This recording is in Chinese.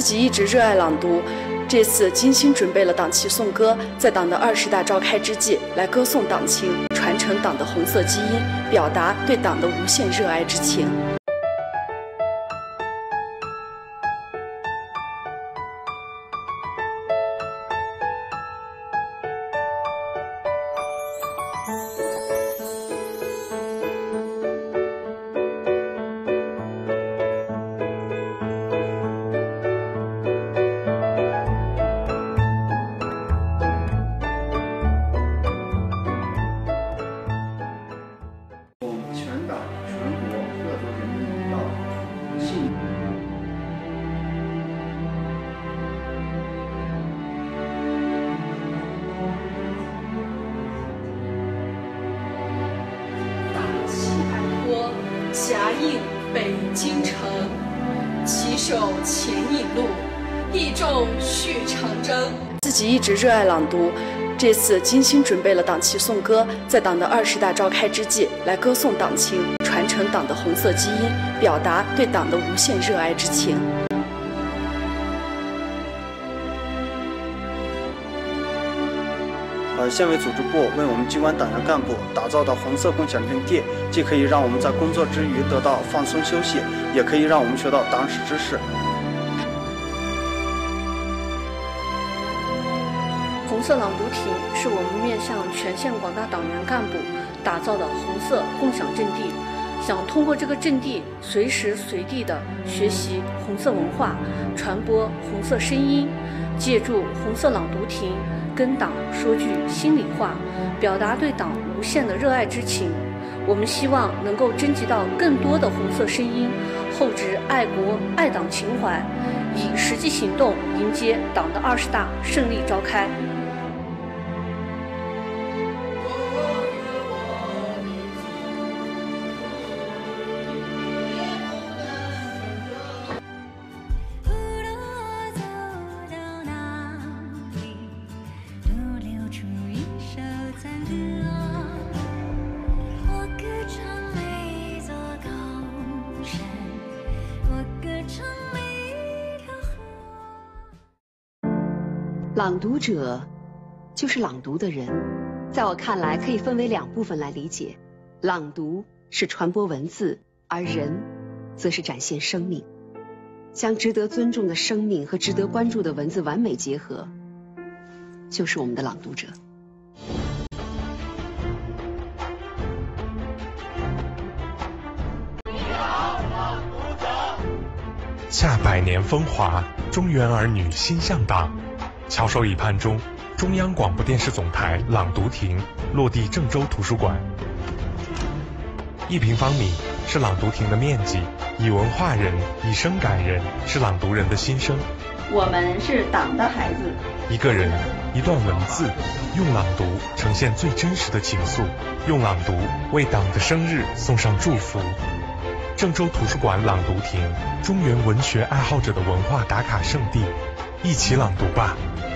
己一直热爱朗读，这次精心准备了党旗颂歌，在党的20大召开之际，来歌颂党情，传承党的红色基因，表达对党的无限热爱之情。 霞映北京城，旗手前引路，义众续长征。 自己一直热爱朗读，这次精心准备了党旗颂歌，在党的20大召开之际，来歌颂党情，传承党的红色基因，表达对党的无限热爱之情。 县委组织部为我们机关党员干部打造的红色共享阵地，既可以让我们在工作之余得到放松休息，也可以让我们学到党史知识。 红色朗读亭是我们面向全县广大党员干部打造的红色共享阵地，想通过这个阵地随时随地的学习红色文化，传播红色声音，借助红色朗读亭跟党说句心里话，表达对党无限的热爱之情。我们希望能够征集到更多的红色声音，厚植爱国爱党情怀，以实际行动迎接党的20大胜利召开。 朗读者就是朗读的人，在我看来可以分为2部分来理解。朗读是传播文字，而人则是展现生命，将值得尊重的生命和值得关注的文字完美结合，就是我们的朗读者。 下100年风华，中原儿女心向党。翘首以盼中，中央广播电视总台朗读亭落地郑州图书馆。1平方米是朗读亭的面积，以文化人，以声感人，是朗读人的心声。 我们是党的孩子。 一个人，一段文字，用朗读呈现最真实的情愫，用朗读为党的生日送上祝福。郑州图书馆朗读亭，中原文学爱好者的文化打卡圣地，一起朗读吧。